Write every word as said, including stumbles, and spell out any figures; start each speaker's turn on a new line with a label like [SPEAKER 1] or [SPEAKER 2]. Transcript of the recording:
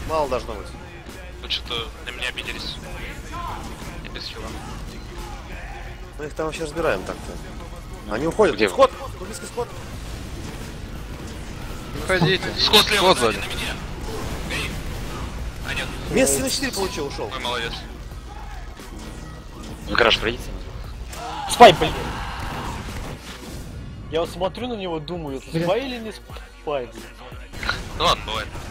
[SPEAKER 1] Мало должно быть.
[SPEAKER 2] Ну что-то на меня обиделись. Я без хила.
[SPEAKER 1] Мы их там вообще разбираем так-то. Они уходят.
[SPEAKER 3] Где?
[SPEAKER 1] Сход! Близкий сход!
[SPEAKER 3] Уходите.
[SPEAKER 2] Сход слева,
[SPEAKER 3] Сход
[SPEAKER 2] сзади,
[SPEAKER 3] сзади.
[SPEAKER 2] на меня. Гей. А нет,
[SPEAKER 1] Место на четыре получил, ушел.
[SPEAKER 2] ой, молодец.
[SPEAKER 3] В гараж пройдите.
[SPEAKER 4] Спай, блин! Я вот смотрю на него, думаю, это спай или не спай, блин?
[SPEAKER 2] Ну ладно, бывает.